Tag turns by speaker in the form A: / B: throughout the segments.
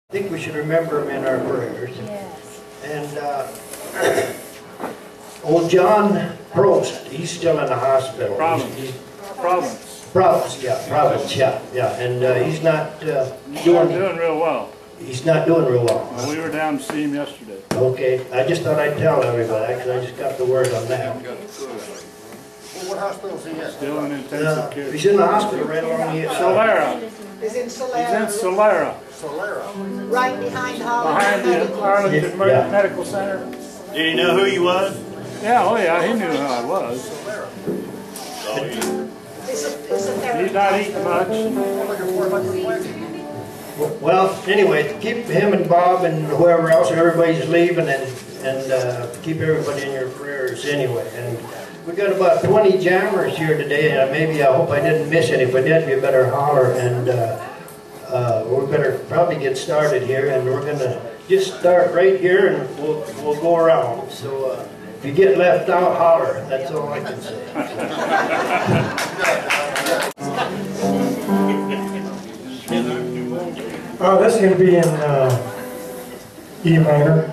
A: I think we should remember him in our prayers.
B: Yes.
A: And old John Prost, he's still in the hospital. Province, yeah. And he's not
C: doing real well.
A: He's not doing real well.
C: Well, we were down to see him yesterday.
A: Okay, I just thought I'd tell everybody because I just got the word on that.
D: What hospital is he at?
C: Still in intensive care.
A: He's in the hospital right along the
C: Solera.
E: He's in
C: He's
E: Solera.
C: in Solera.
D: Solera.
E: Right behind Holland.
C: Behind the Arlington
A: Yeah.
C: Medical Center.
F: Did he know who you was?
C: Yeah, oh yeah, he knew who I was.
E: It's a therapy.
C: He's not eating much.
A: Well, anyway, keep him and Bob and whoever else, everybody's leaving, and keep everybody in your prayers anyway. And we got about 20 jammers here today, and maybe I hope I didn't miss any. If I did, you better holler, and we better probably get started here. And we're gonna just start right here, and we'll go around. So if you get left out, holler. That's all I can say.
G: This is going to be in E minor.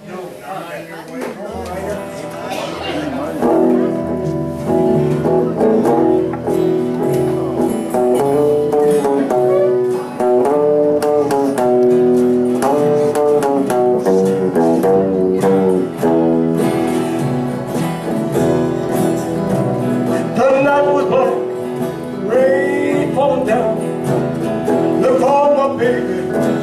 G: The night was black, rain falling down. Look for my baby.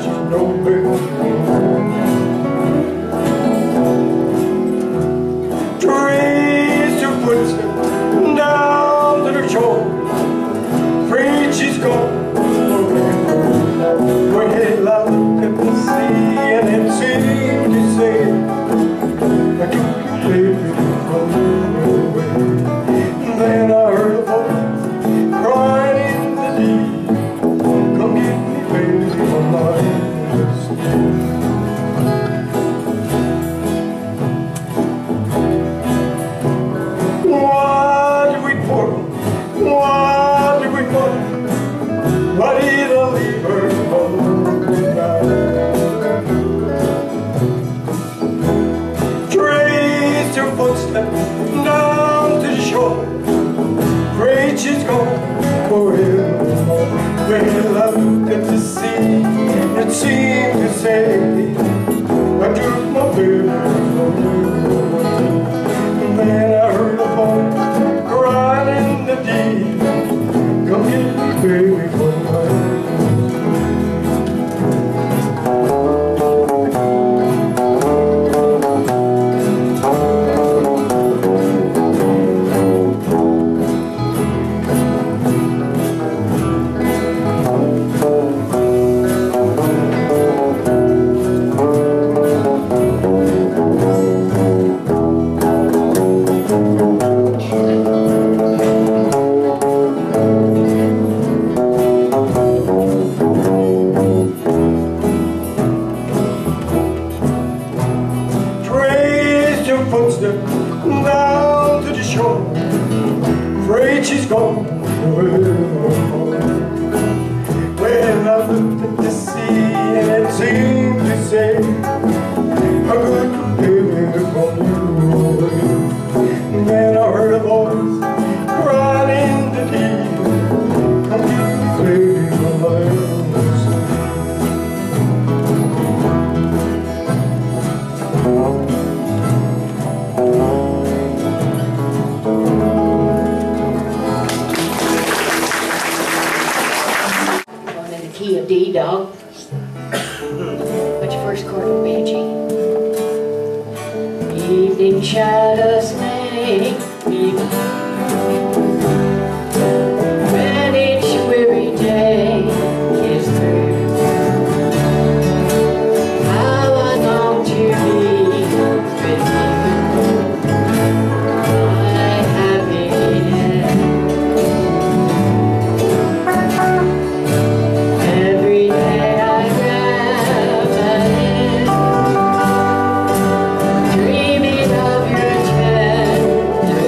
G: Trace her footsteps down to the shore. Afraid she's gone forever. Well, I looked at the sea and it seemed to say, I took you, baby, from away. Then I heard a voice crying in the deep, come get me, baby, from my why did we put? Why did we put? Why did I leave her alone tonight? Traced her footsteps down to the shore. Afraid she's gone forever. Well, I looked at the sea, it seemed to say, I took my baby from you. And then I heard a voice crying in the deep, come get me, baby, from my down to the shore. Afraid she's gone forever. Well, I looked at the sea and it seemed to say, I couldn't live from you. And then I heard a voice crying in the deep, come get me, baby, from my own.
B: Key of D, dog. What's your first chord, Banshee? Evening shadows make me when each weary day is through. How I long to be with you, my happiness. Every day I grab a hand, dreaming of your tender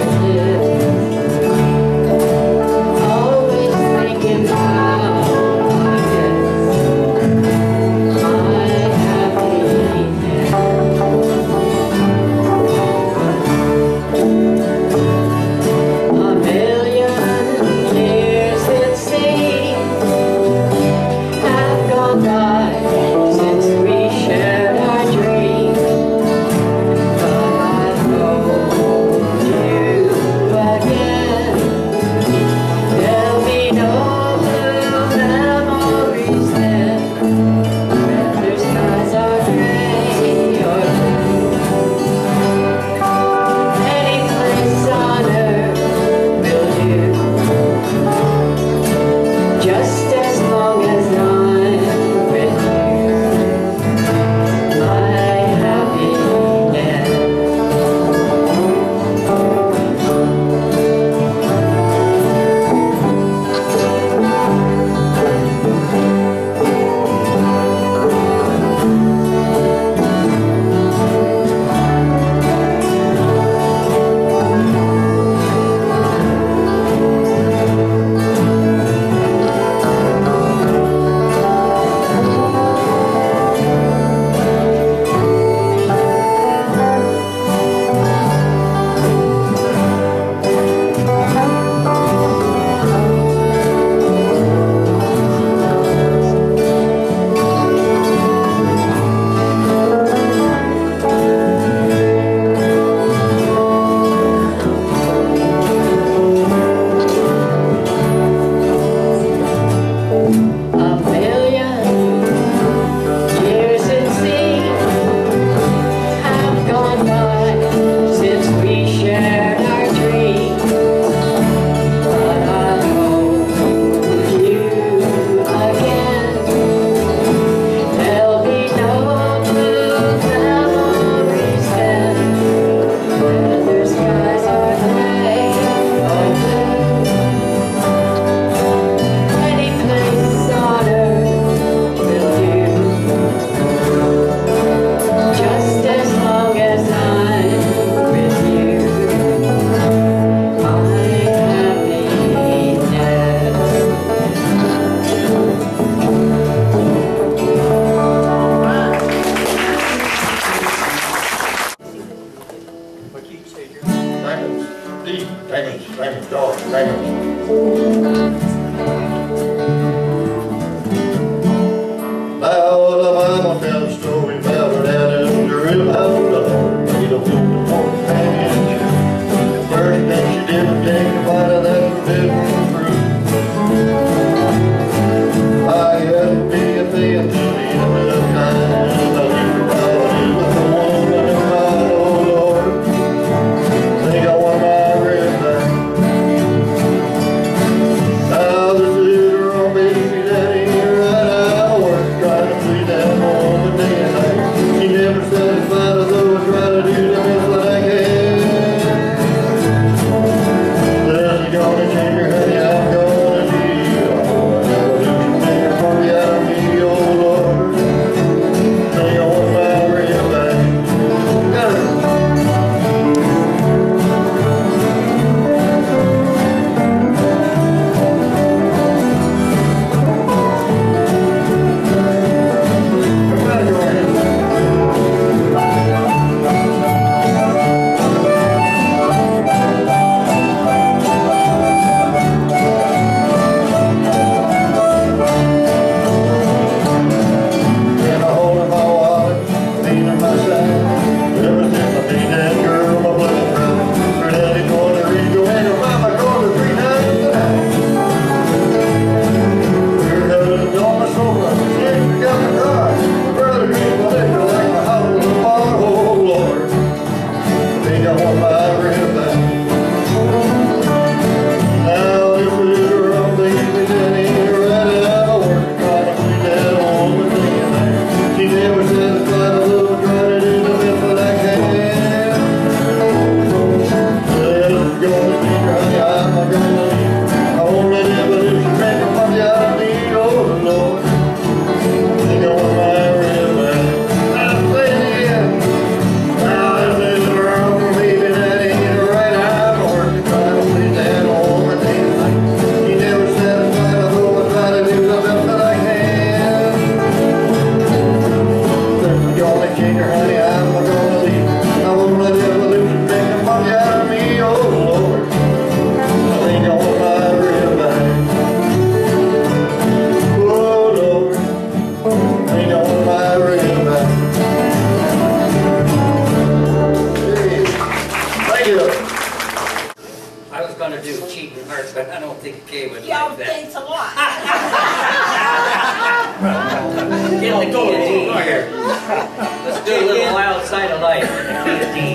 F: here. Let's do a little wild side of life in the key of D.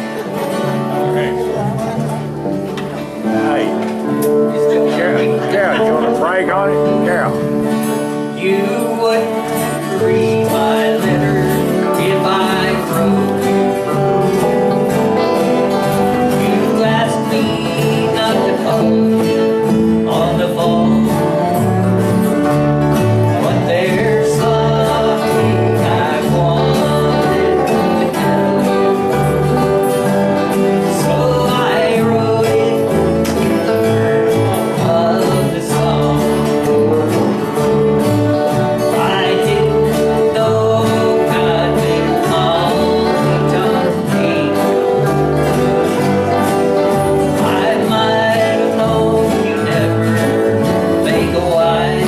C: Hey, Carol, you want to brag on it? Carol.
F: You wouldn't read my letter if I wrote you. You asked me not to call on the phone. But there's something I wanted to tell you. So I wrote it of the song. I didn't know God would call me John Angel. I might have known you never make a wife.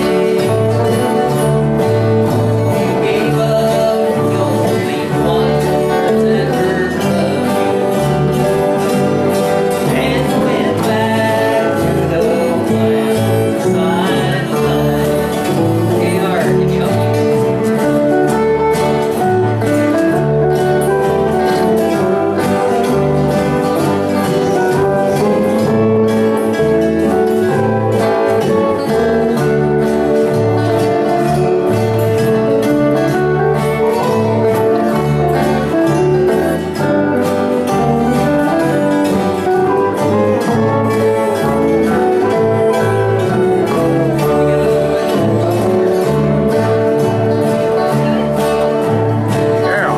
F: You gave up the only one that's ever loved you, and went back to the wild side of life. Hey, Art, can you help me?
C: Carol.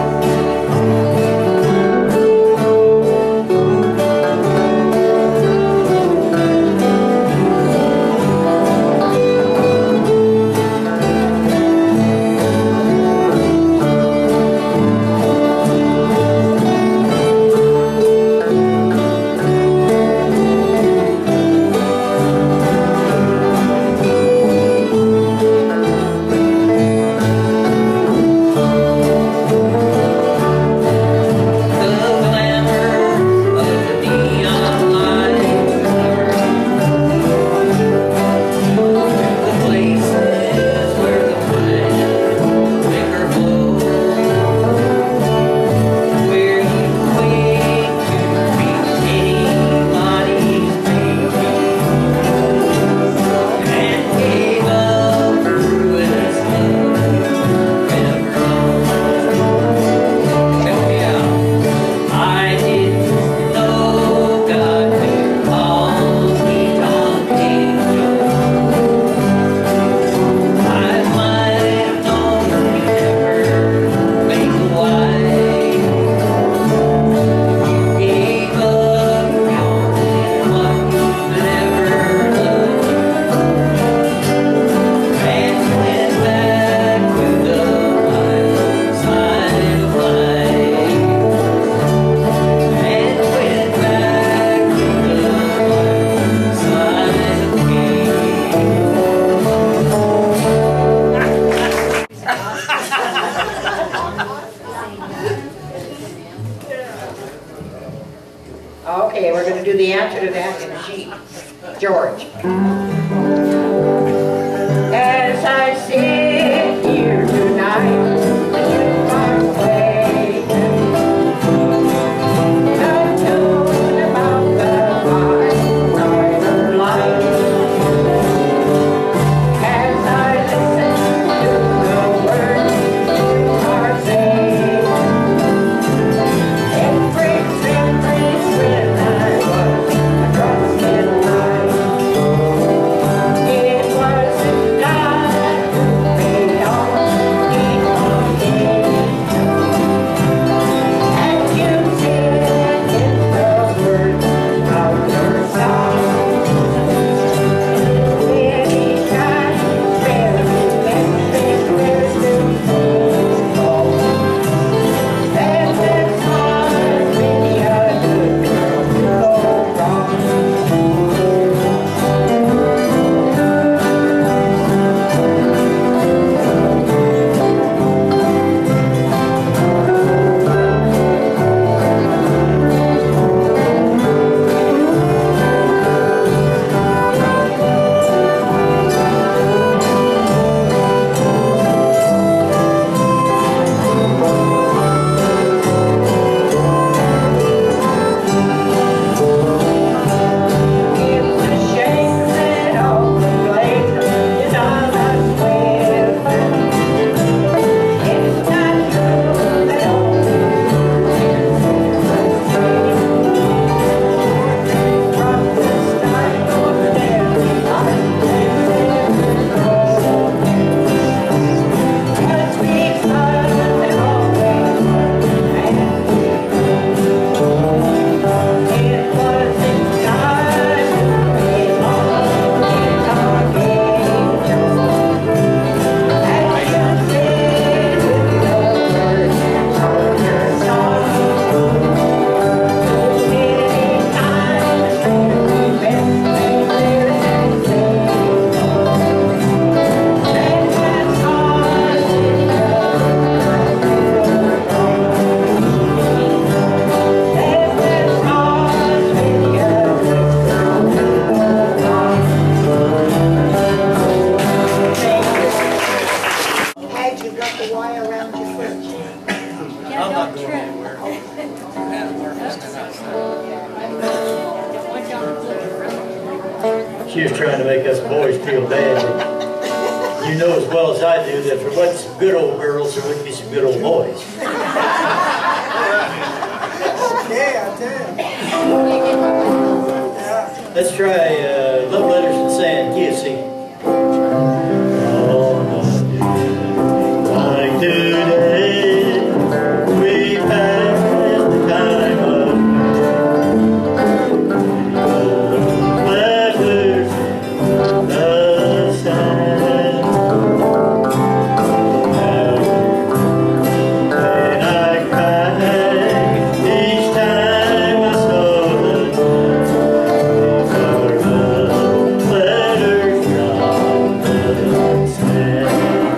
F: The glamour of the neon lights the places where the wind liquor flows, where you wait to meet anybody's baby, and gave up ruinous love ever known. Check me out. I didn't know God could call me John Angel. I might have known you never make a wife. You gave up the only one that ever loved you, and went back to the wild side of life. And went back to the wild side of
E: Okay, we're gonna do the answer to that in G. George. As I sit here tonight, you are waiting. Unknown about the hard side of life. As I listen to the words you are saying, it brings memories when I was a trusted life.
F: I'm not going anywhere.
A: She was trying to make us boys feel bad. But you know as well as I do that if there wasn't some good old girls, there wouldn't be some good old boys.
E: Okay, I tell you.
A: Let's try Love Letters in Sand, Kissy. Like today, we passed the time of letters the sand. And I cried each time I saw letters from the sand.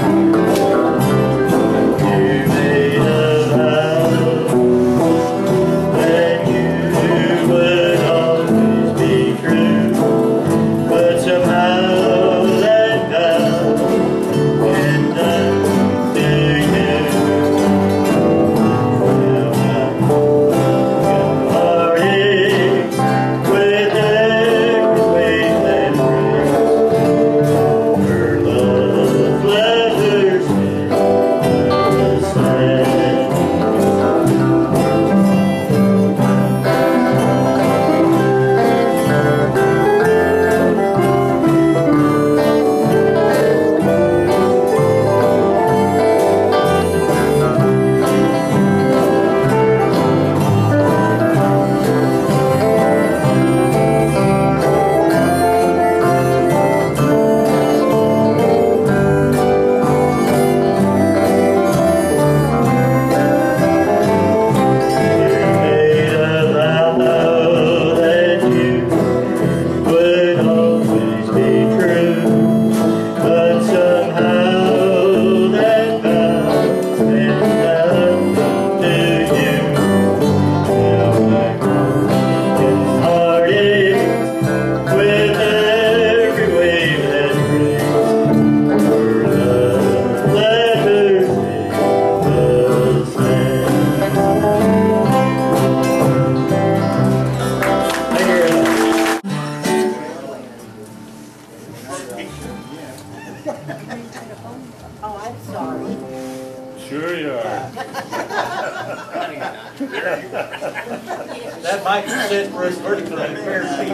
A: You made a vow that you would always be true, but somehow that vow meant nothing to you. Heartaches with every wave that brings her love letters in the sand. You made a vow that you would always be true, but somehow that vow meant nothing to you. Now I'm in heartache with every wave that brings her love letters in the sand.
B: Oh, I'm sorry.
C: Sure you are.
F: That mic is set for us vertical and fair feet.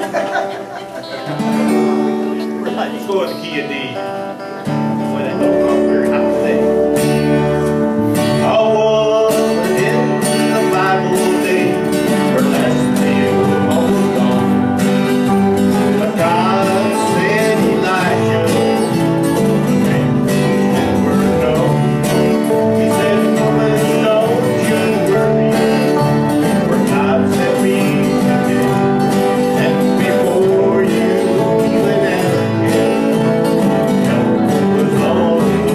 F: Right, you go in the key of D. When it don't go very high today. I was in the Bible day, where last day was gone. But God sent Elijah, and never know. He said, woman, don't you worry, for God sent me today. And before you even ask him, help was on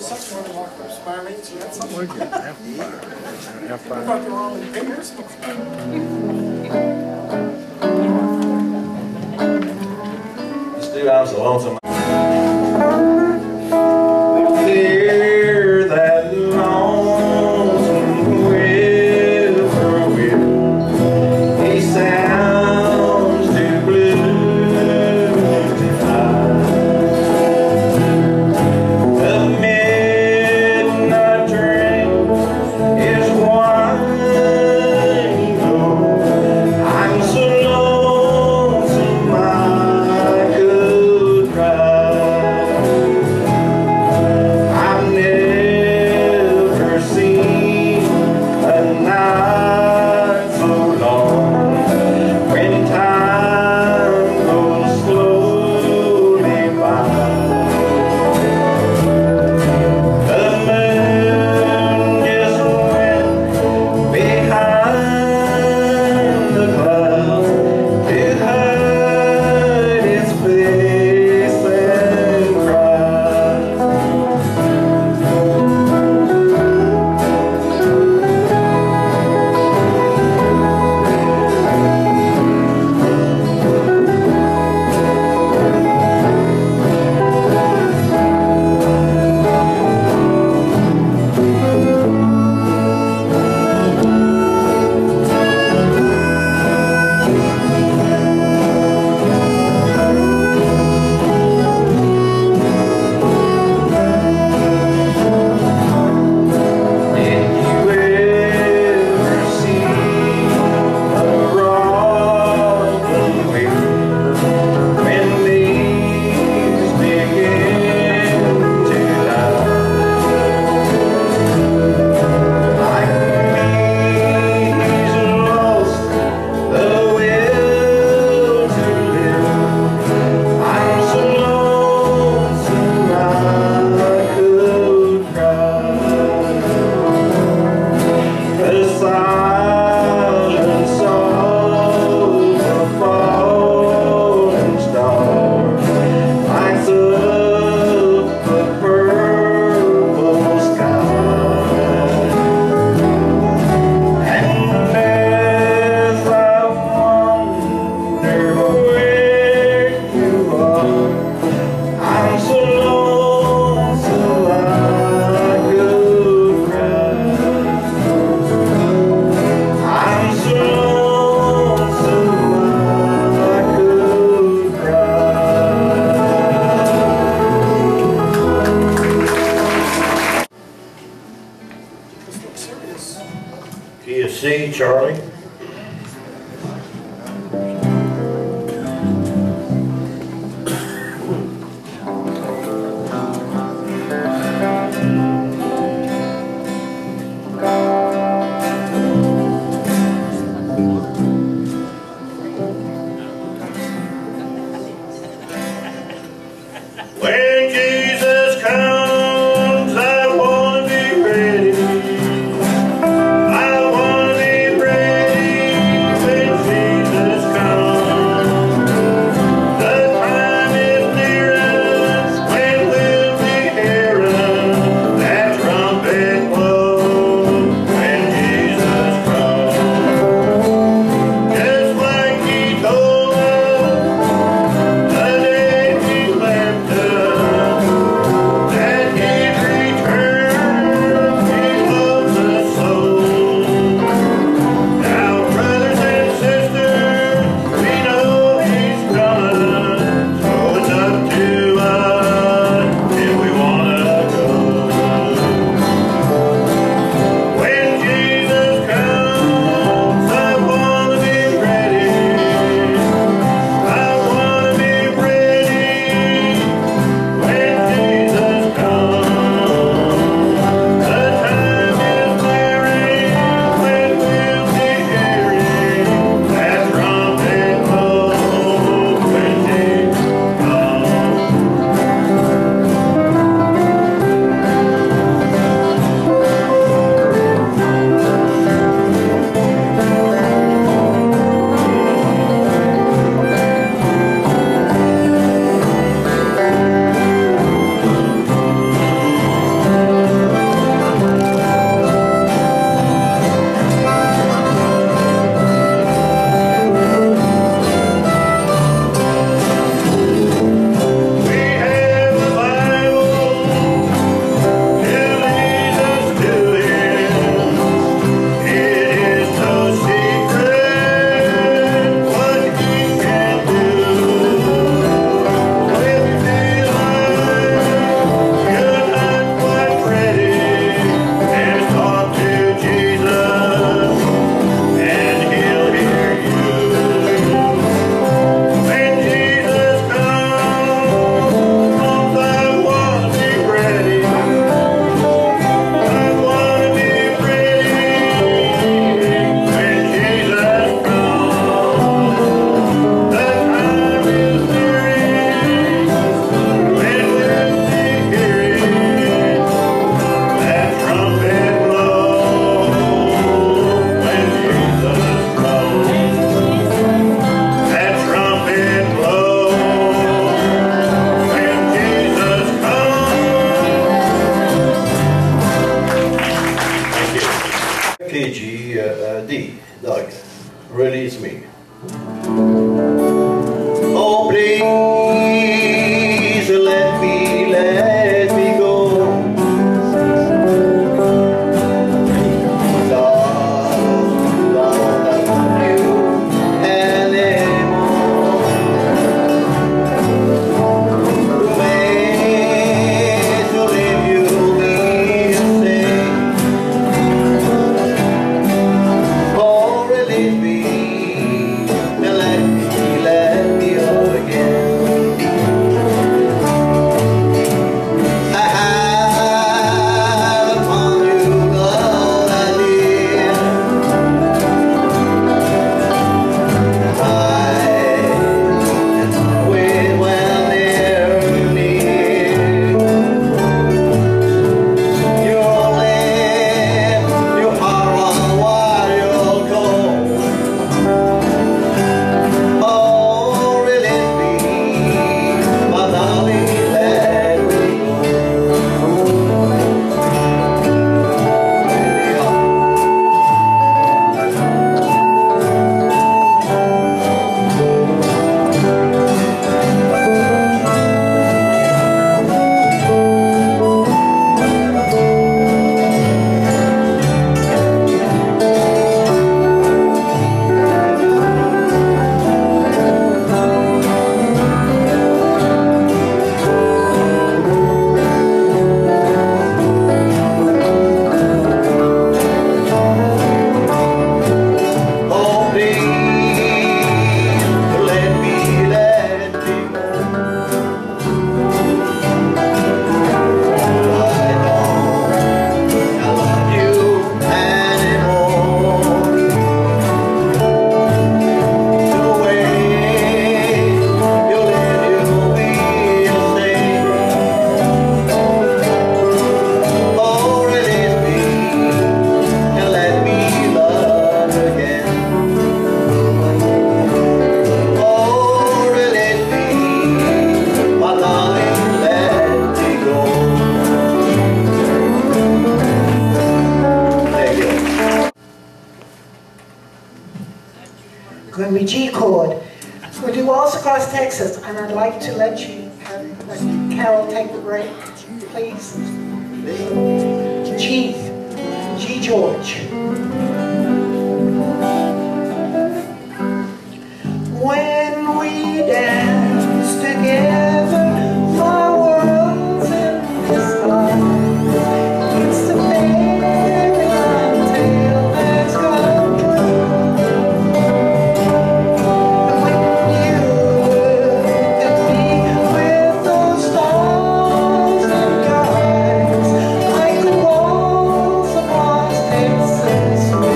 D: second one walked up, smiling, so that's something.
C: We're good. Have
D: I
C: fun.
D: thought they were all in fingers.
H: Let's do I Was a Lonesome. Clear that lonesome whippoorwill. He sounds too blue to fly. The midnight train is winding low. I'm so lonesome I could cry. I've never seen a night so long when time goes slowly by. The moon just went behind the clouds to hide its face and cry. Did you ever see a rocking wheel when leaves begin to die? Like me, he's lost the will to live. I'm so lonesome I could cry. The silence of a falling star lights up the purple sky. And as I wonder where you are, I'm so lonesome I could cry. I'm so lonesome I could cry.
D: This looks serious.
A: Key of C, Charlie. When Jesus comes, I want to be ready. I want to be ready.
H: release me. Oh, please let me go.
D: Going to be G chord. We'll do Waltz Across Texas, and I'd like to let Carol take the break, please. G George. When we dance together, our worlds in this life, it's the fairy tale that's come true. And when you look at me with those stars and guides, I could waltz across Texas.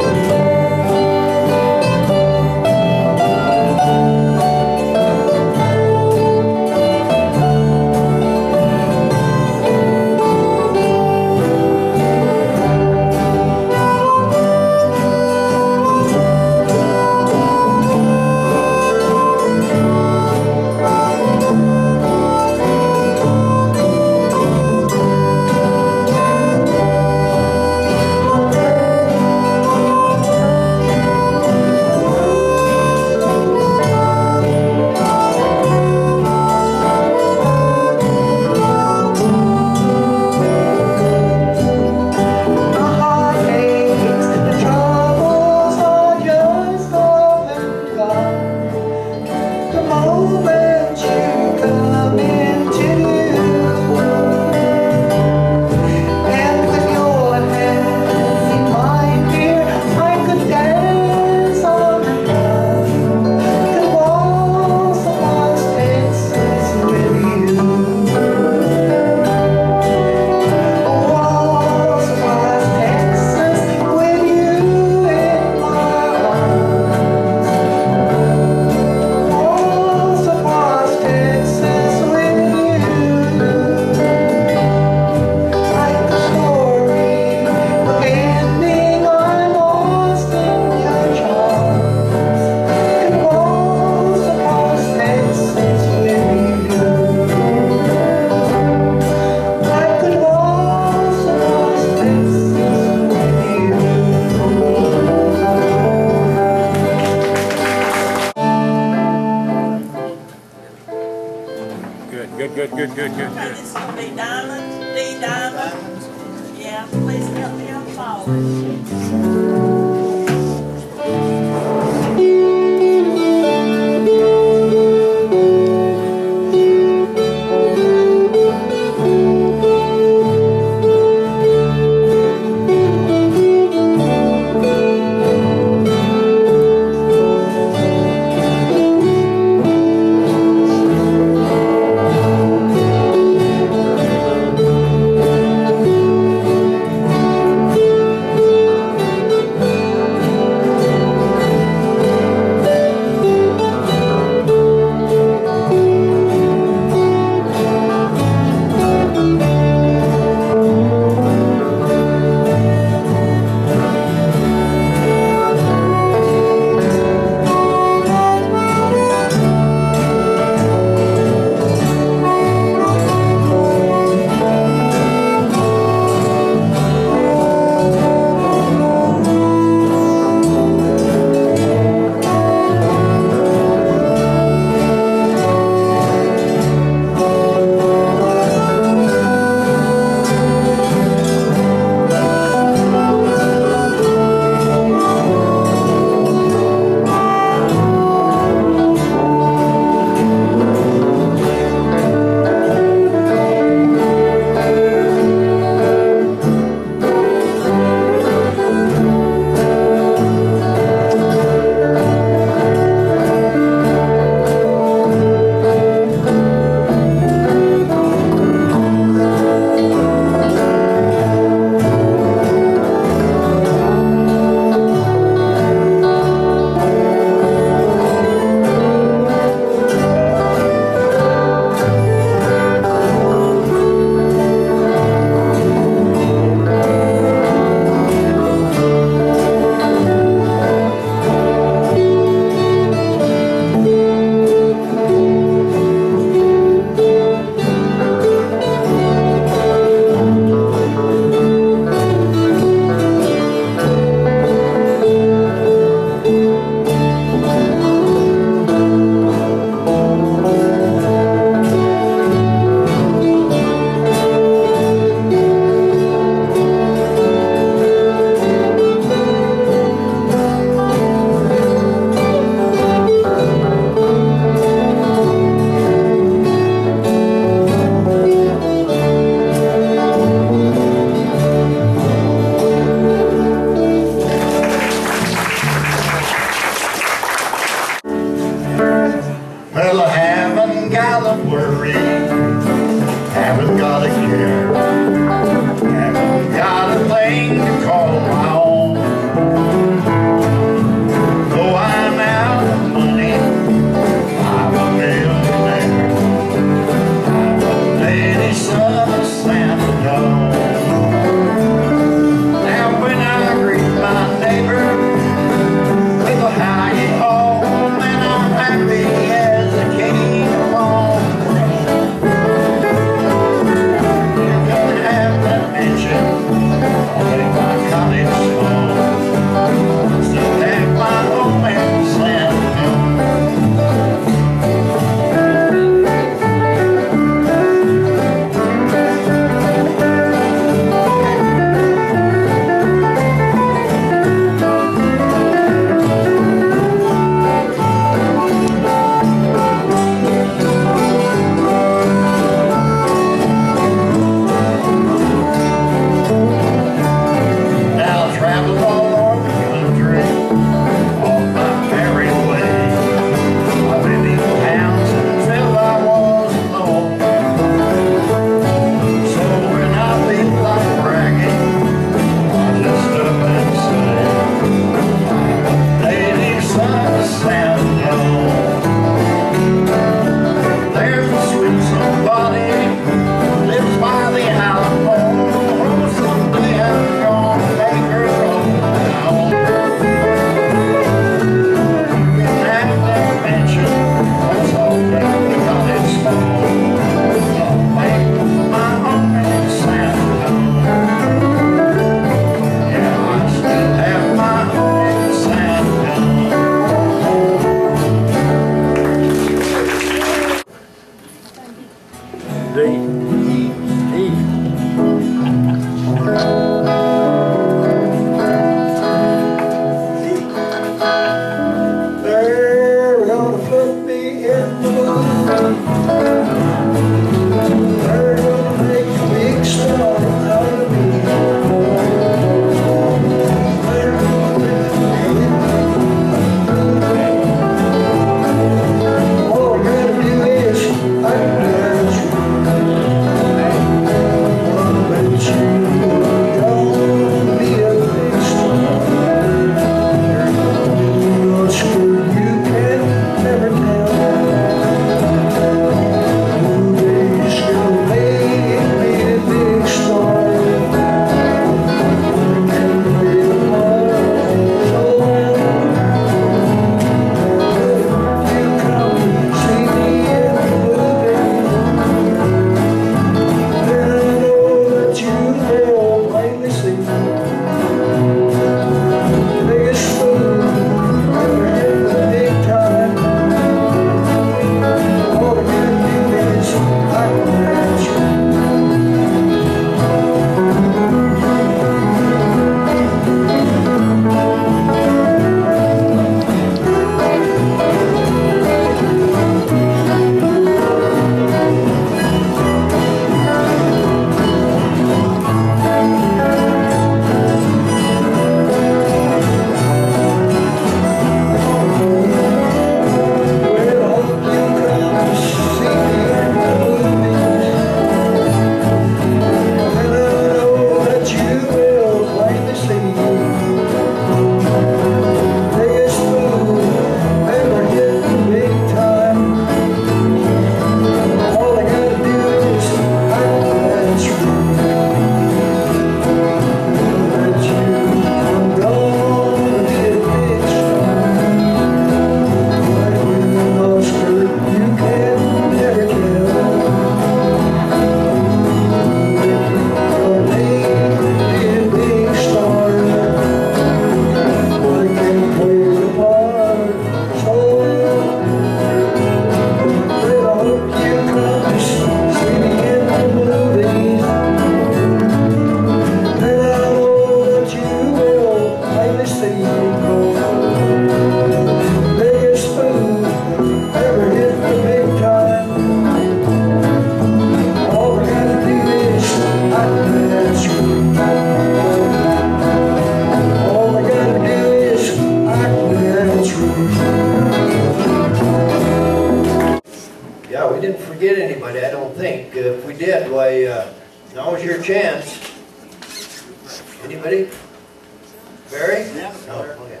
A: chance. Anybody? Barry? Yeah. No, okay.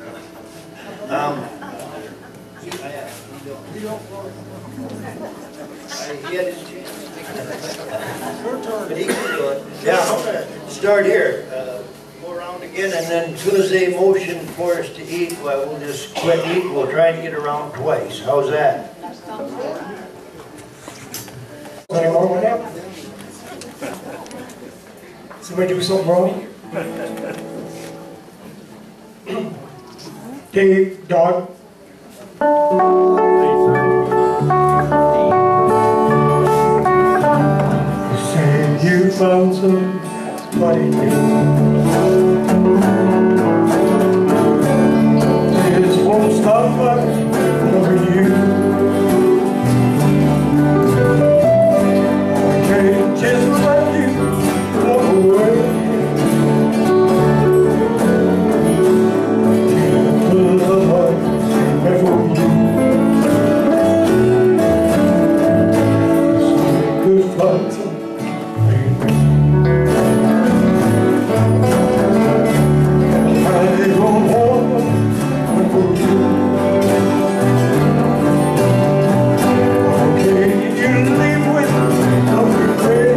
A: He had his chance. But he can do it. Yeah, I'm gonna start here. Go around again, and then as soon as they motion for us to eat, well, we'll just quit eating. We'll try to get around twice. How's that?
G: Anything wrong with that? Somebody do something wrong? Dave, Don. You said you found somebody new. This won't stop us loving you. Just let you walk away. Love never you. Good fight, baby. I don't want for you. Okay, you live with no regret.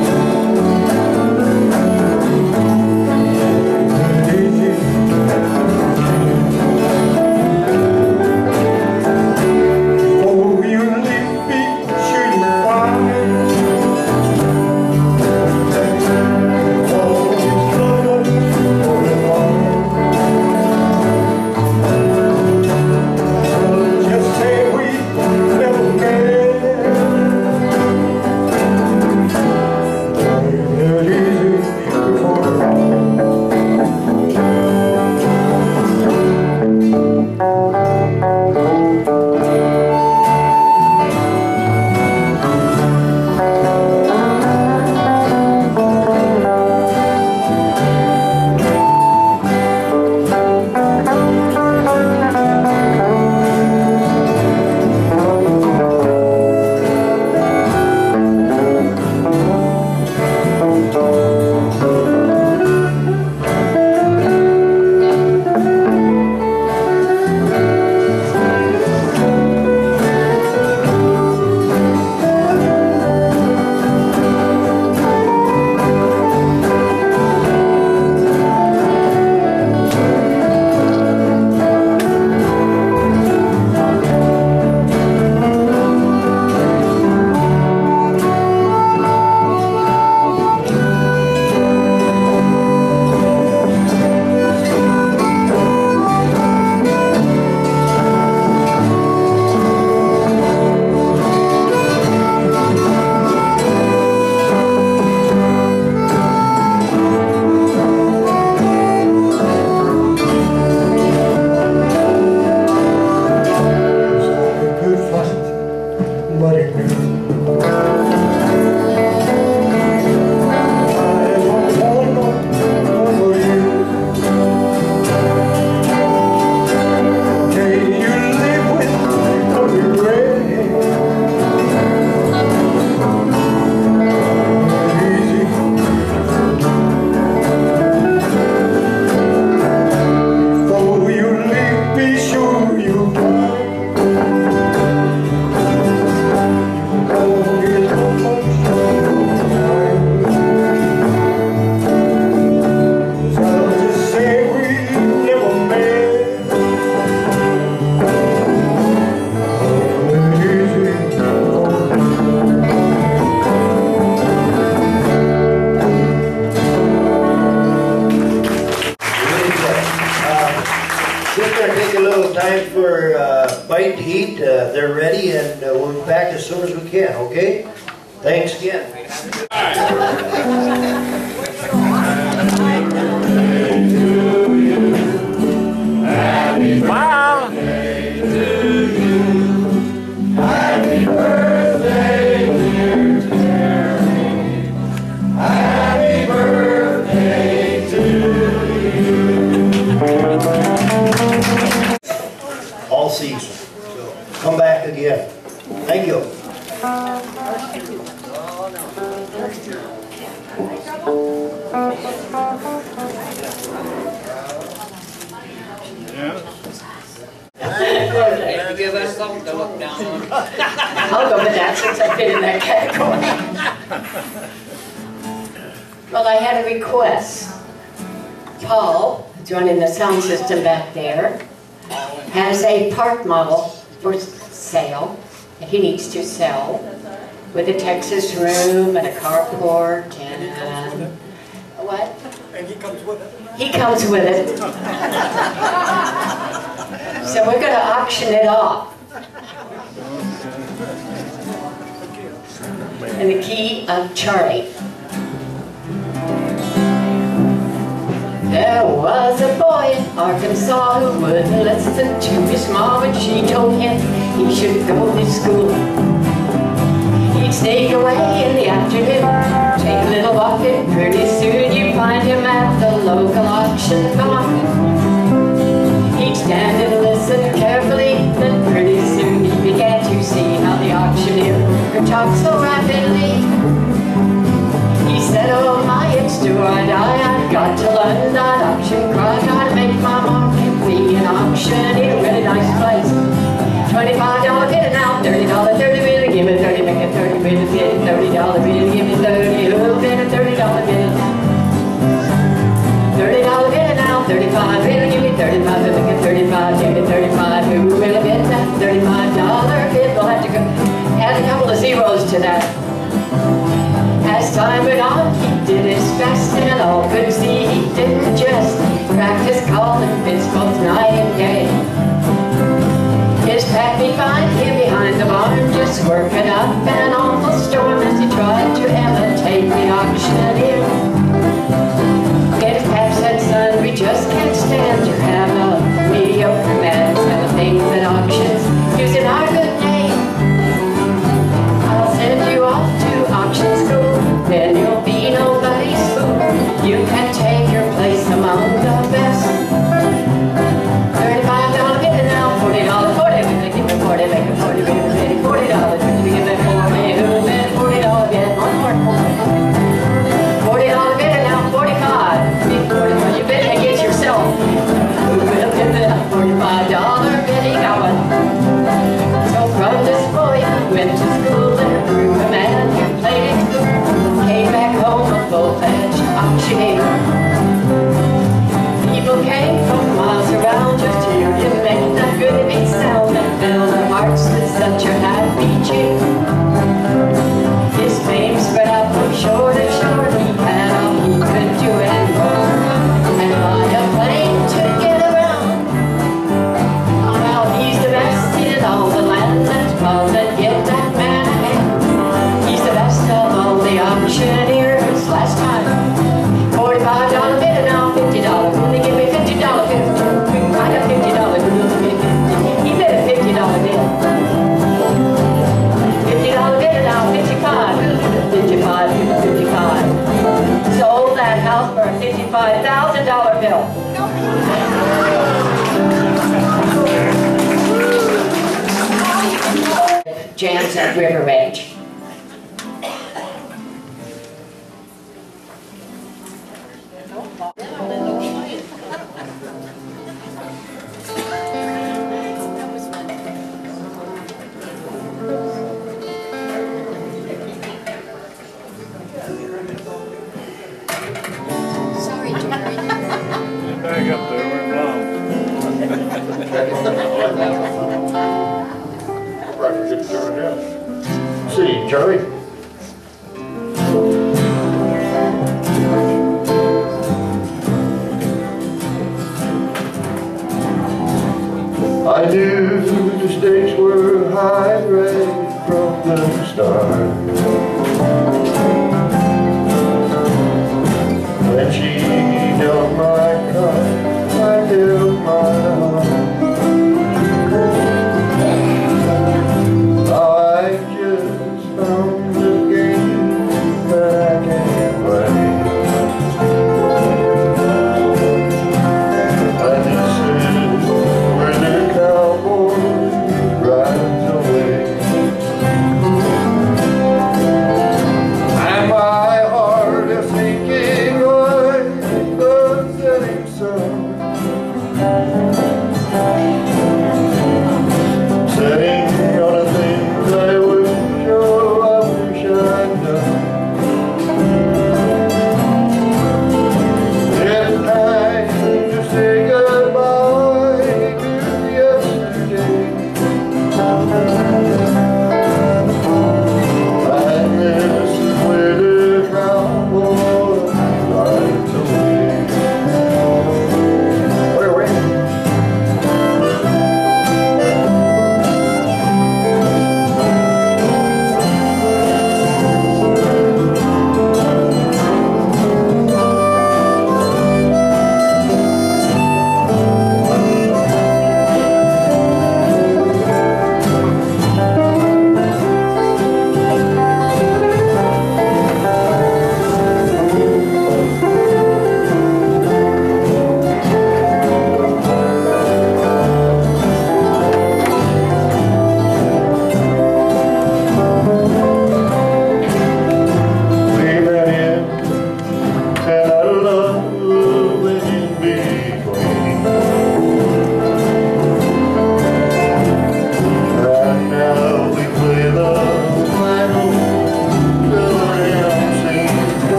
A: time for a bite to eat. They're ready, and we'll be back as soon as we can, okay? Thanks again.
C: Wow.
E: Happy birthday, dear Terry. Happy birthday to
A: you. All season. So come back again. Thank you.
F: If you give us something to look down on.
B: I'll go with that since I've been in that category. Well, I had a request. Paul, who's running the sound system back there, has a park model for sale that he needs to sell with a Texas room and a carport and what?
G: And he comes with it.
B: He comes with it. So we're going to auction it off. In the key of Charlie. There was a boy in Arkansas who wouldn't listen to his mom when she told him he should go to school. He'd sneak away in the afternoon, take a little walk, and pretty soon you'd find him at the local auction barn. He'd stand and listen carefully, then pretty soon he began to see how the auctioneer could talk so rapidly. He said, oh my, it's do or die, I've got to learn that auction cry, gotta make my mark and be an auctioneer, really nice place. $25 bid now, $30, 30 bid, give me 30, make it 30 bid, $30 bid, give me 30, who'll bid a $30 bid. $30 bid now, 35 bid, give me 35, bid, make it 35, give me 35, who will bid that $35 bid? We'll have to go, add a couple of zeros to that. As time went on, he did his best, and all could see he didn't just practice calling bids both night and day. His pappy find him behind the barn, just working up an awful storm as he tried to imitate the auctioneer. His pap said, son, we just can't stand to have a mediocre man sell things at auctions using our good name. I'll send you off to auction school, then you'll be nobody's fool. You can take your place among the best. $35 bid now, $40, 40, give me 40, make it 40, give me $40, give me 40, who bid $40 bid, one more. $40 bid now, 45, give me 40, you bid against yourself. Who will bid that $45 bid, he got one. So from this boy who went to school and grew a man who played it cool, came back home a full-fledged auctioneer. People came from miles around just to hear him make that good big sound and fill their hearts with such a happy cheer. His fame spread out from shore to shore, he had all he could do and more, and buy a plane to get around. Well, he's the best in all the land, that's called to get that man a hand. He's the best of all the auctioneers. Last time, $45 bid now, $50. Only give me $50 bid. I got $50 bid. He bid a $50 bid. $50 bid now, $55. 55, 55. Sold that house for a $55,000 bill. Jams at River Range.
E: Sorry, Jerry.
C: Back up there, we're long.
A: Right, we get started out. See, Charlie. I knew the stakes were high right from the start. When she dealt my card, I dealt my heart. I just found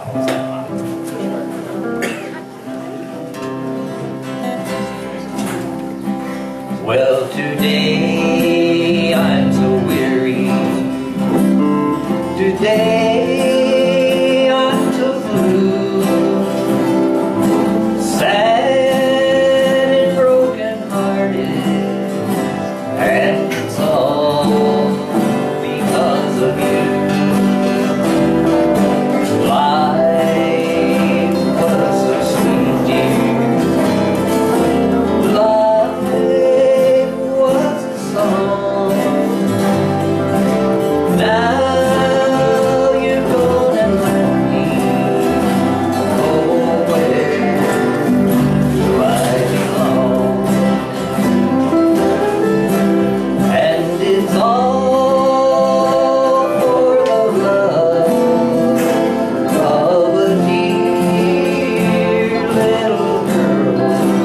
F: Well, today I'm so weary. Today I'm so blue. Sad and broken hearted. And it's all because of you. Life was so sweet, dear. Life was a song. Now you're gone and left me. Oh, where do I belong? And it's all for the love of a dear little girl.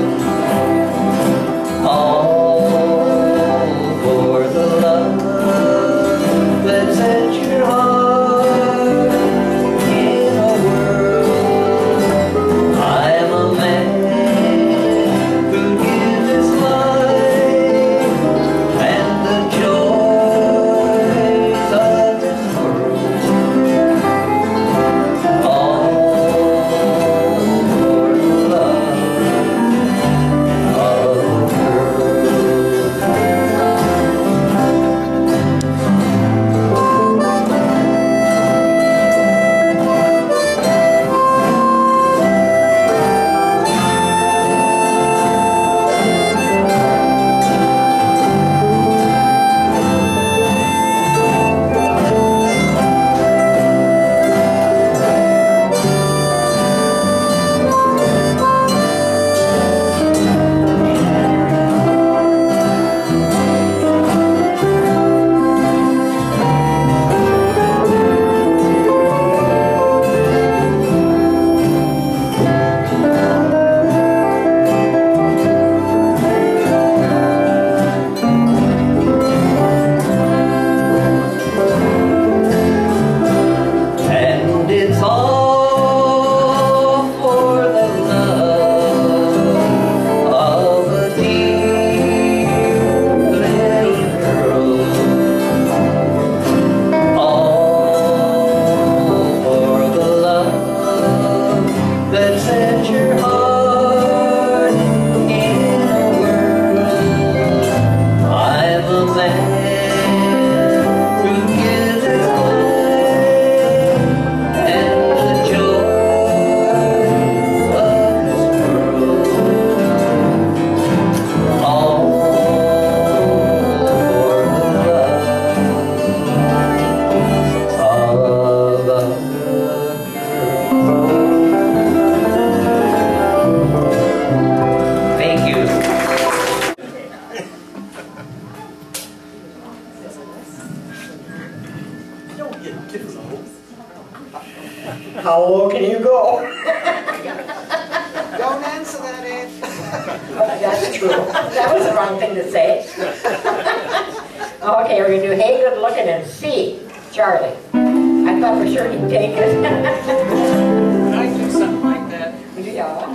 F: All for the love that set your heart in a whirl. I'm a man who gives his life and the joys of this world. All for the love of a And it's all for the love of a dear little girl. All for the love that set your heart in a whirl. I'm a man who gives his life and the joy of this world. All for the love of a girl. Thank you.
A: How low can you go?
D: Don't answer that, Ed.
B: That's true. That was the wrong thing to say. Okay, we're going to do Hey Good Looking and C, Charlie. I thought for sure he'd take it.
E: I do something like that.
B: Yeah.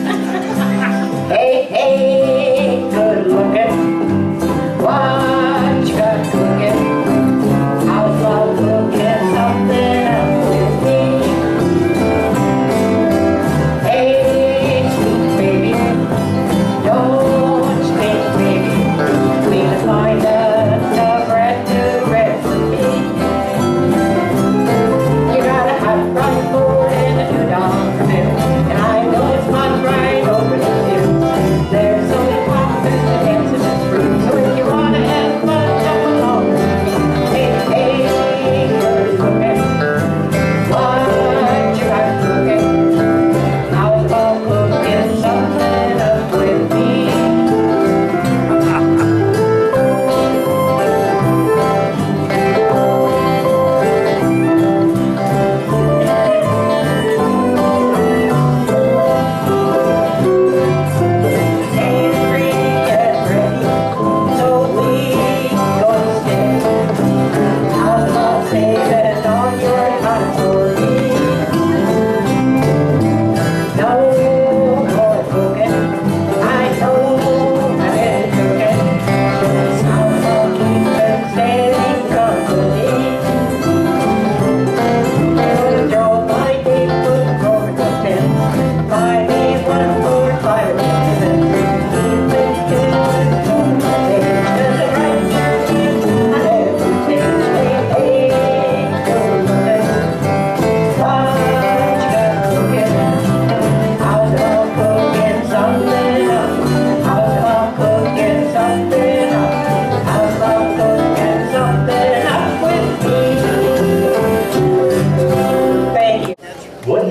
B: Hey, hey, good looking. What you got cooking? How's love looking? Something else with me. Hey, sweet baby, don't stink, baby. We'll find a brand new recipe. You got a hot rifle.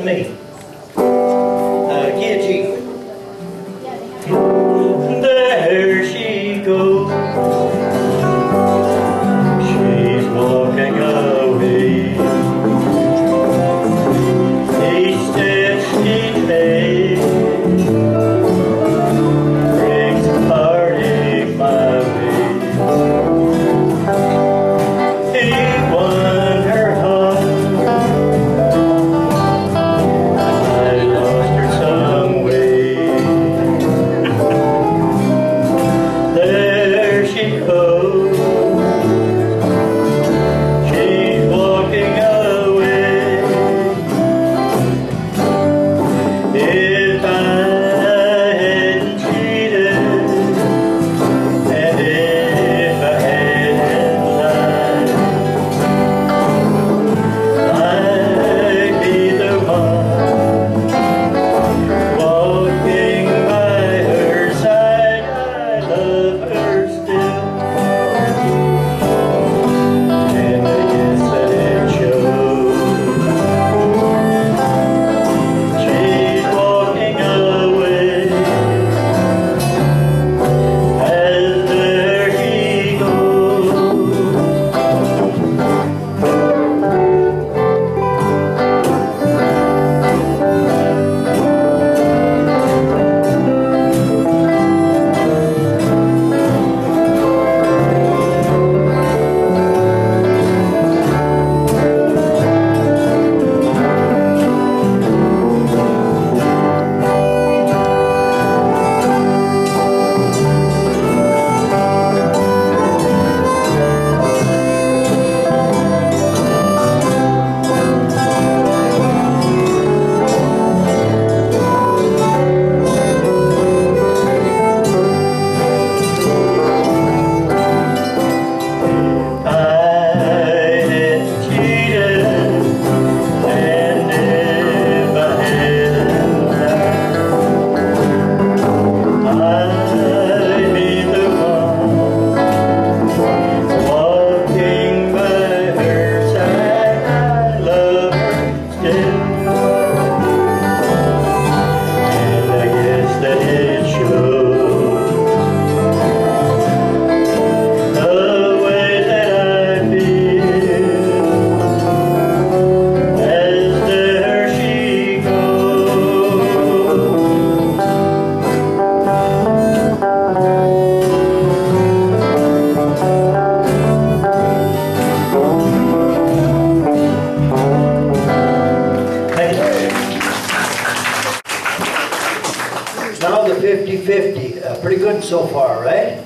A: me. Key of G. There she goes. She's walking away. Each step she takes brings heartache my way. He won her heart. I lost her some way. There she goes. She's walking away. If I hadn't cheated, and if I hadn't lied, I'd be the one walking by her side. I love her still, and I guess that it shows. She's walking away, as there he goes. I hadn't cheated, and if I hadn't lied, I'd be the one walking by her side. I love her still, and I guess that it shows. The way that I feel, as there she goes. Thank you. Now the 50-50. Pretty good so far, right?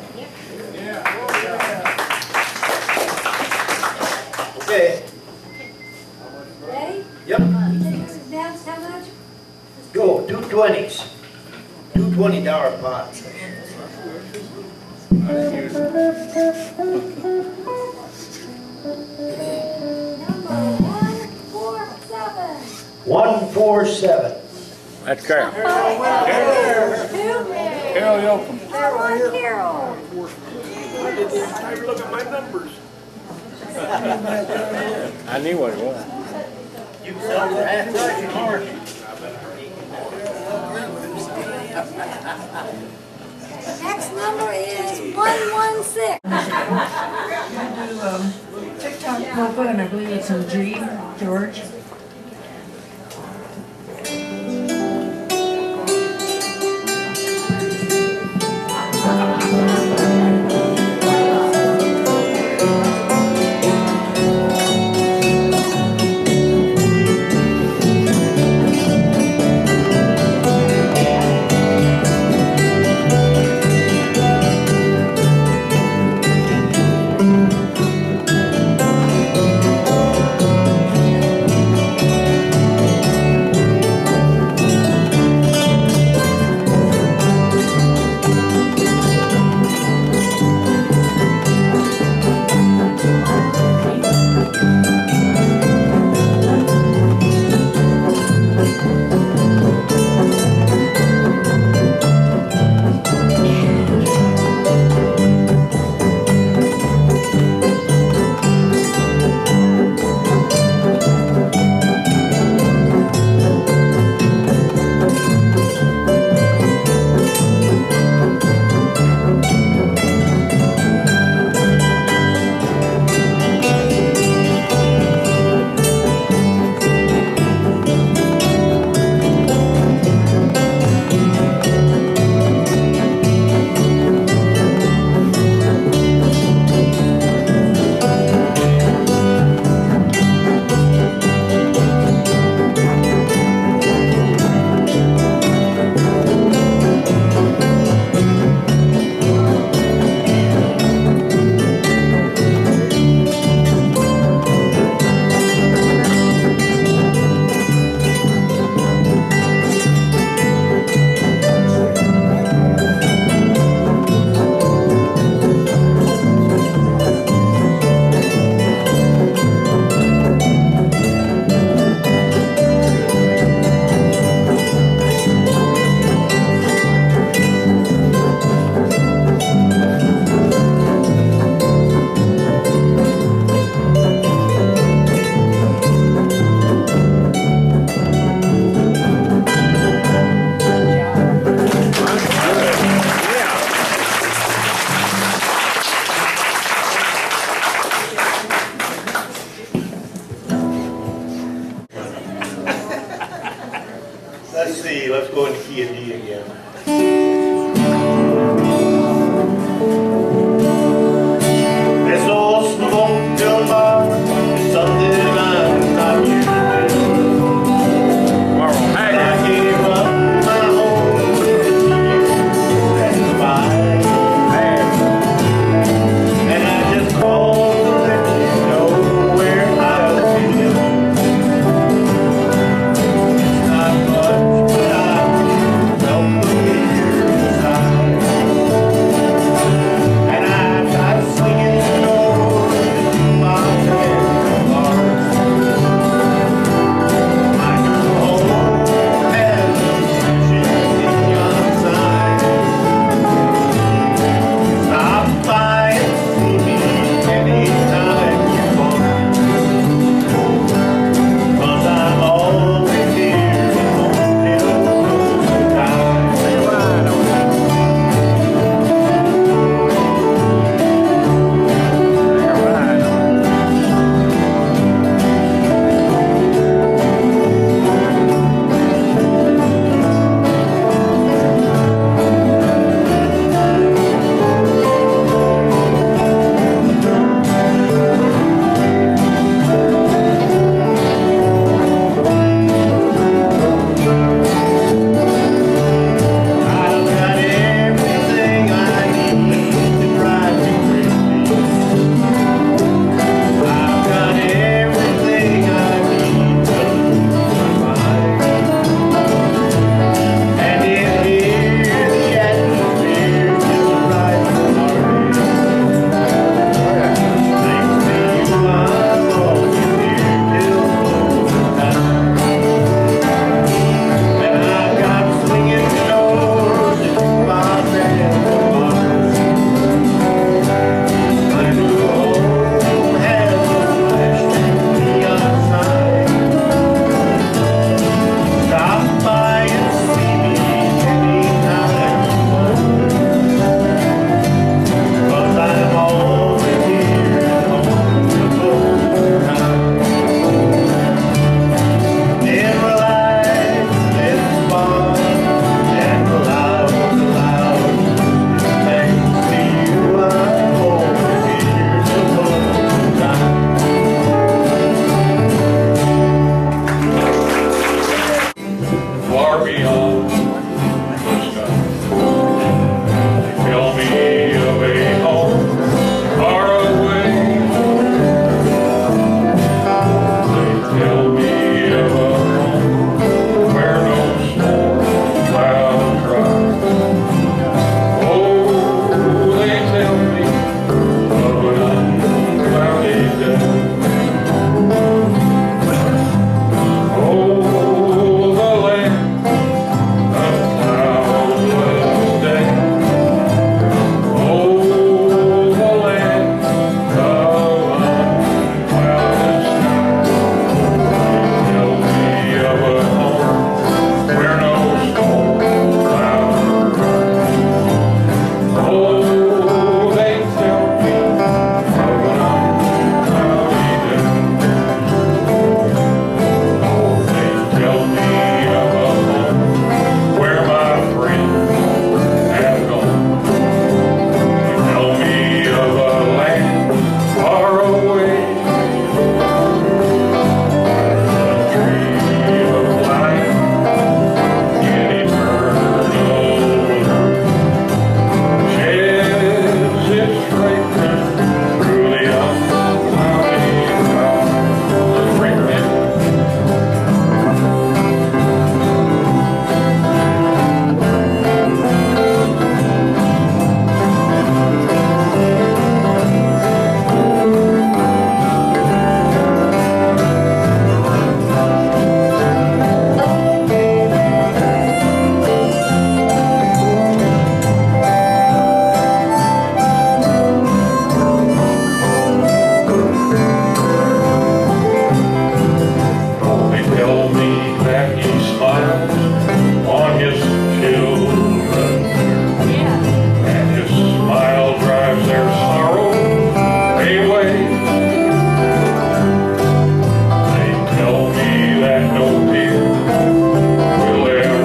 A: Okay.
E: Ready?
A: Yep.
E: That's how much?
A: Go. 2 20s. 2 $20 pots.
E: Number 147.
A: 147.
C: That's Carol.
E: Who?
C: Carol Yoakum.
E: Carol. Carol.
G: Look at my numbers.
C: I knew what it was.
A: You sell for half price, you hard.
E: Next number is 116.
B: TikTok polka, and I believe it's in G, George.
H: Let's see, let's go into key of D again. This old smoke till bar is something I'm not used to.
C: Hey.
H: I gave up my home to you, that's fine. And I just called to let you know where I'll be. It's not much, but I felt the fear inside. And I got swinging doors into my head bars. My new home has a neon sign. Stop by and see me anytime you want. 'Cause I'm always here until closing time. I've got everything I need to drive you crazy. I've got everything I need to lose my mind. And in here the atmosphere is right party. Thanks to you I'm always here till closing time. And I've got swinging doors into my bed bars. My new home has a flashing neon sign. Stop by and see me anytime you want. 'Cause I'm always here home to close time. Never lies, never far, never loud. Thanks to you, I'm always here to close time.
I: Far beyond the sky. Tell me of a home far away. They tell me of a home where no storm cloud cries. Oh, they tell me of an unclouded day. Oh, the land of cloudless day. Oh, the land of unclouded sky. Tell me of a home where no storm cloud cries. Oh, they tell me of an uncloudy day. Oh, they tell me of a home where my friends have gone. They tell me of a land far away. A tree of life in eternal bloom sheds its fragrance through the uncloudy sky. Let's bring her in. They tell me that he smiles on his children, and his smile drives their sorrow away. They tell me that no tear will ever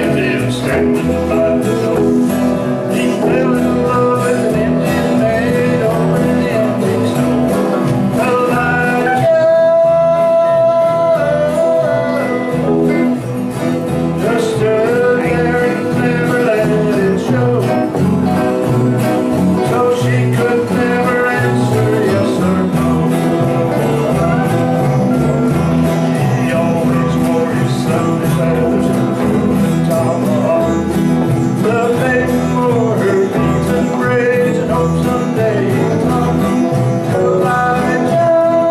I: Indian standing by the door. He fell in love with an Indian maid over an Indian store. Elijah just stood there and never let it show. So she could never answer yes or no. He always wore his Sunday feathers and the tomahawk. The maiden wore her beads and braids and hoped someday he'd come. Elijah,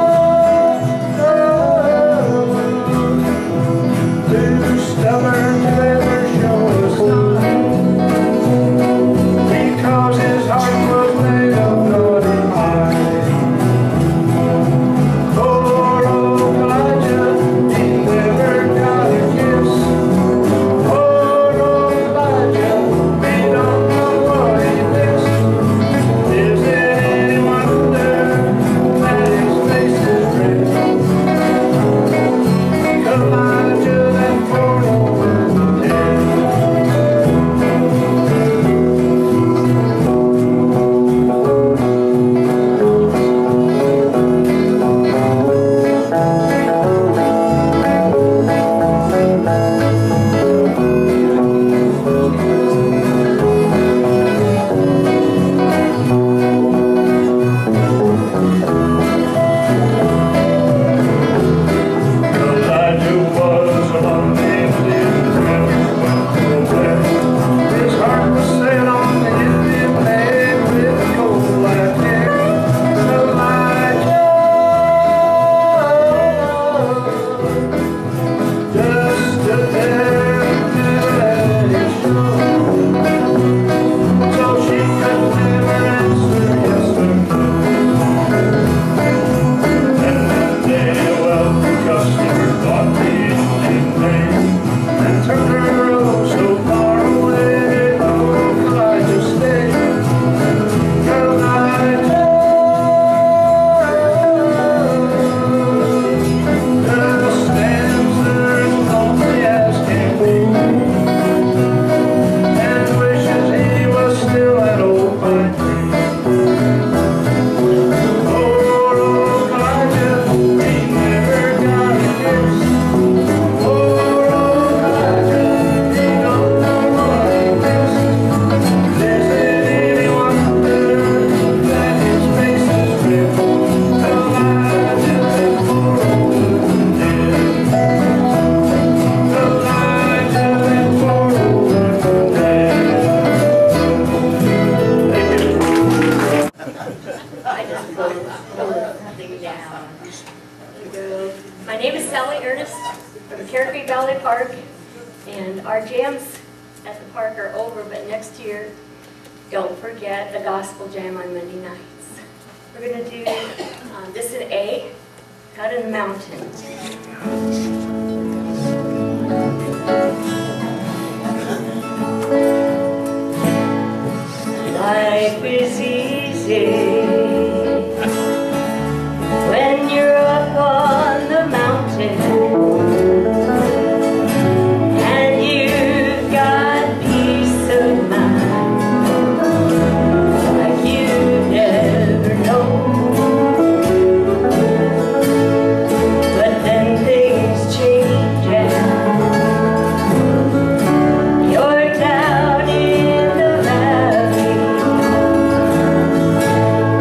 I: too stubborn to ever show a sign, because his heart was made of naughty iron. Poor old Elijah, he never got a kiss. Poor old Elijah, we don't know what he missed. Is it any wonder that his face is red? Elijah, that poor old dead. Elijah was among the Indians when he went to west. His heart was set on the Indian maid with the cold black hair. Elijah just stood there and never let it show. So she could never answer yes or no. And one day a wealthy customer bought the Indian maid and took her oh so far away. Oh, Elijah stayed. Elijah just stands there as lonely as can be, and wishes he was still that old pine tree. Poor old Elijah, he never got a kiss. Poor old Elijah, he don't know what he missed. Is it any wonder that his face is red? Elijah, that poor old dead. Elijah, that poor old dead. Thank you.
E: I just wrote something down. My name is Sally Ernest from Carefree Valley Park, and our jams at the park are over, but next year, don't forget the gospel jam on Monday nights. We're going to do this in A, God in the Mountains. Life is easy when you're up on the mountain and you've got peace of mind like you never known. But then things change and you're down in the valley.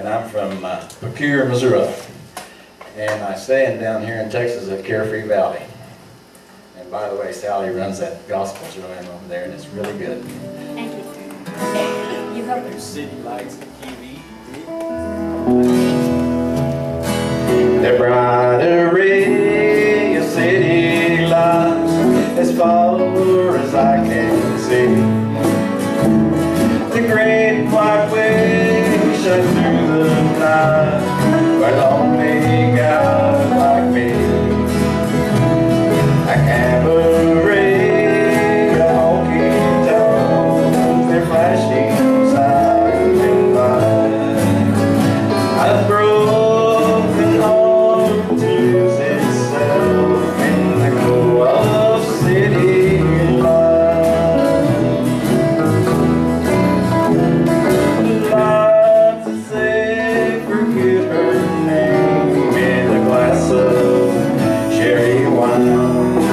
J: and I'm from Pecure, Missouri. And I stand down here in Texas at Carefree Valley. And by the way, Sally runs that gospel joint over there, and it's really good.
E: Thank you. You have
J: There's city lights and TV.
H: The brighter ray of city lights as far as I can see. The great white way shine through the night for lonely guys like me. A cabaret, a honky-tonk, they're flashing signs in light. A broken heart to lose itself in the glow of city life. Lots to say, forget her name in a glass of cherry wine.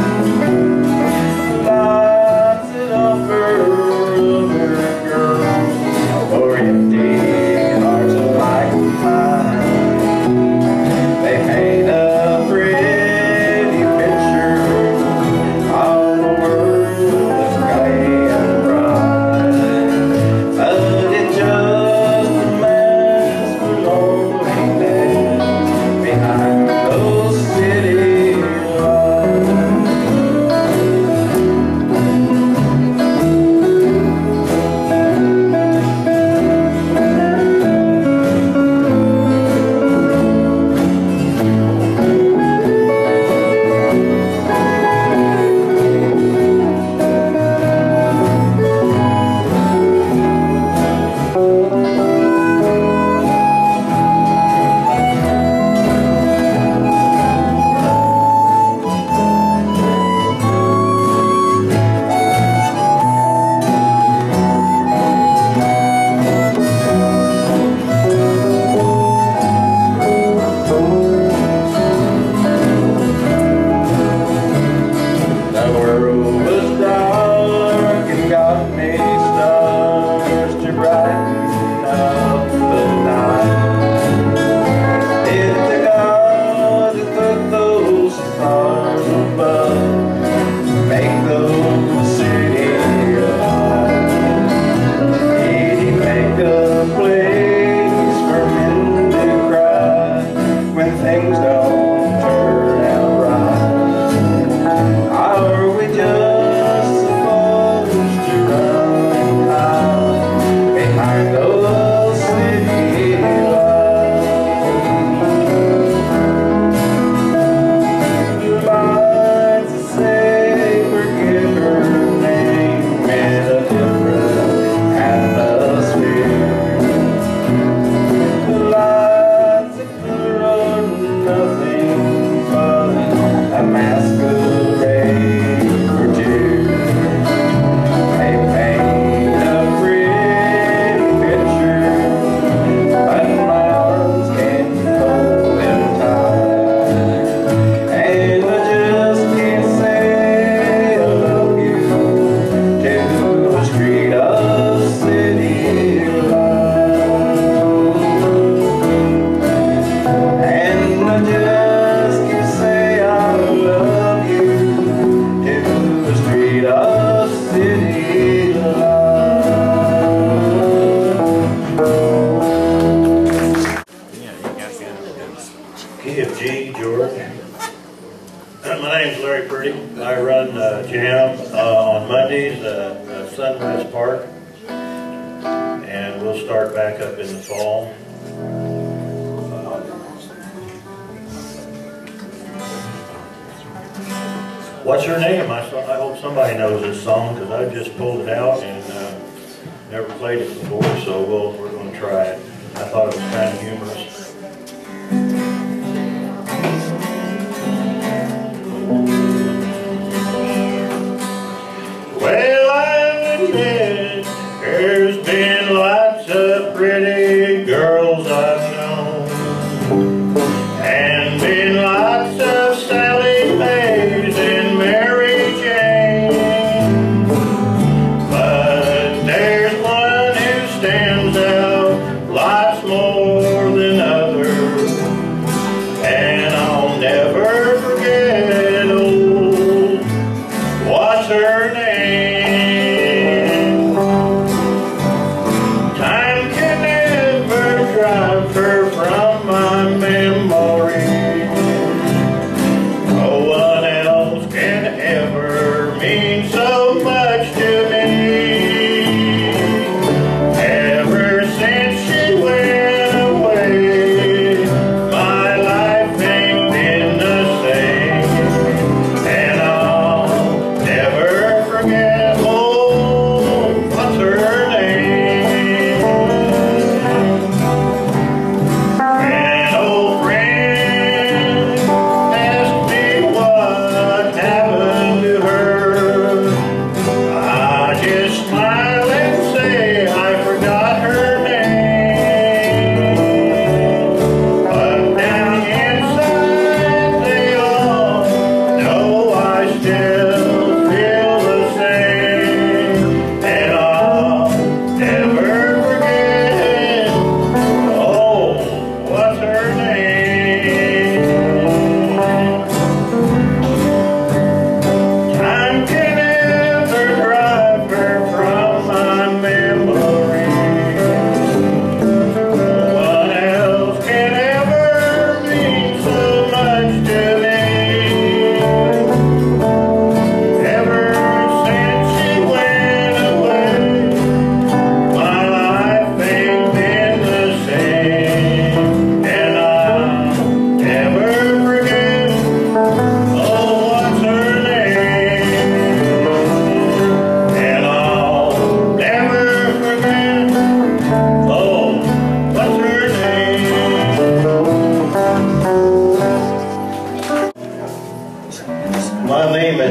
H: Lots that offer other girls or empty hearts like mine. They paint a pretty picture of the world that's gray and bright, but it's just a mask for loneliness behind those city lights. The world was dark and God made stars to brighten up the night. It's the God who put those stars above, make those cities alive. Did He make a place for men to cry when things don't turn out right? Are we just supposed to run and hide behind those city lights? Lights that say forget her name in a different atmosphere. Lights that are nothing but a masquerade for two. They paint a pretty picture, but my arms can't hold them tight. And I just can't say I love you to the street of city lights. And I just can't say I love you to the street of city lights.
K: Key of G, George. My name's Larry Purdy. I run Jam on Mondays at Sunrise Park, and we'll start back up in the fall. What's your name? I hope somebody knows this song because I just pulled it out and never played it before, so we're going to try it. I thought it was kind of humorous. Well, I've admitted there's been lots of pretty girls I've known, and been lots of Sally Mays and Mary Jane, but there's one who stands out lots more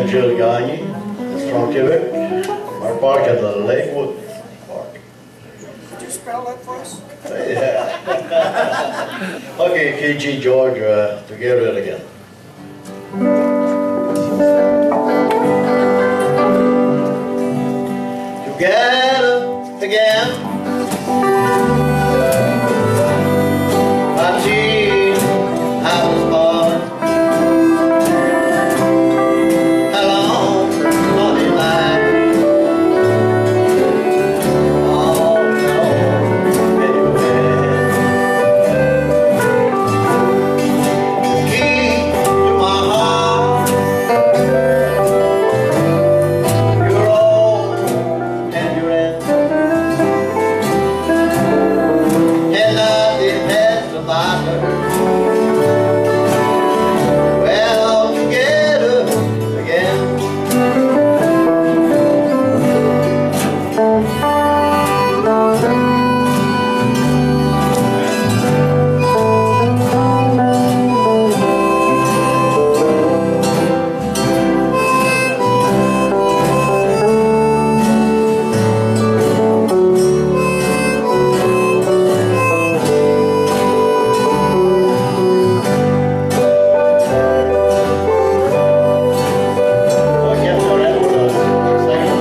K: przylgani, Strąkiewicz, our park at the Lakewood Park.
D: Could you spell that for us?
K: Yeah. Okay, KG George, together again. Together again. I see I was born. A long, lonely life. Oh no, anyway. Key to my heart. You're all and you're in. And nothing has to matter. Well, together again. Oh, yes, all right, hold on. Second.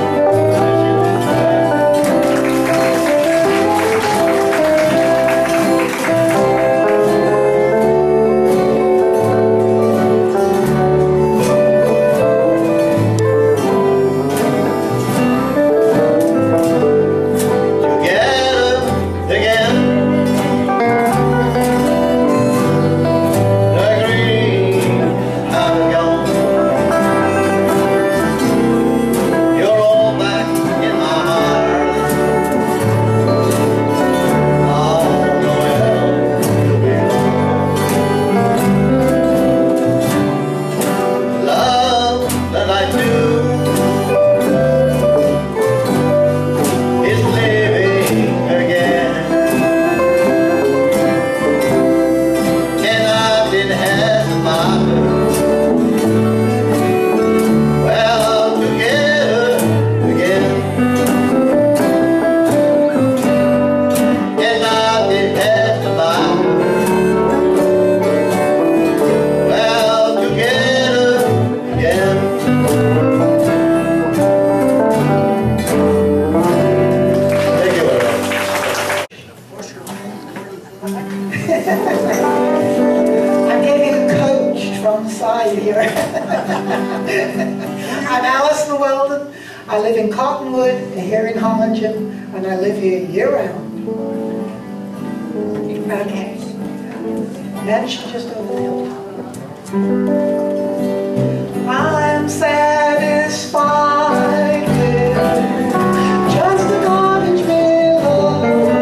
K: Together again. The green I'm gone. You're all back in my heart. Oh, Noel, you'll be home. Love that I do is living again. And nothing has to matter. Well, together again. And nothing has to matter. Well, together again. Thank you very much.
D: I'm getting coached from the side here. I'm Alison Weldon. I live in Cottonwood, here in Hollingen, and I live here year-round. Okay. Mansion just over the hilltop. I'm satisfied with just a cottage below.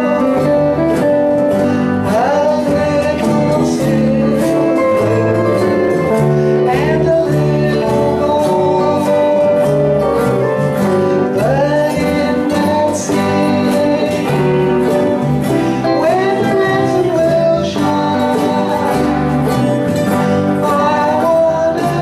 D: A little silver and a little gold. But in that city, where the ransom will shine, I wanna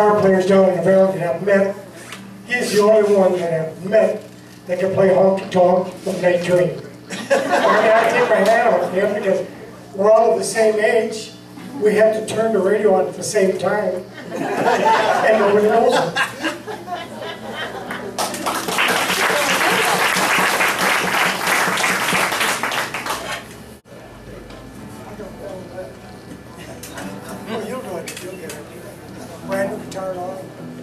G: guitar players down in the valley that I've met. He's the only one that I've met that can play honky tonk with Night Train. I take my hat off to him because we're all of the same age. We have to turn the radio on at the same time. And nobody knows it. Oh, you'll do it. You'll get it. Brand new guitar on.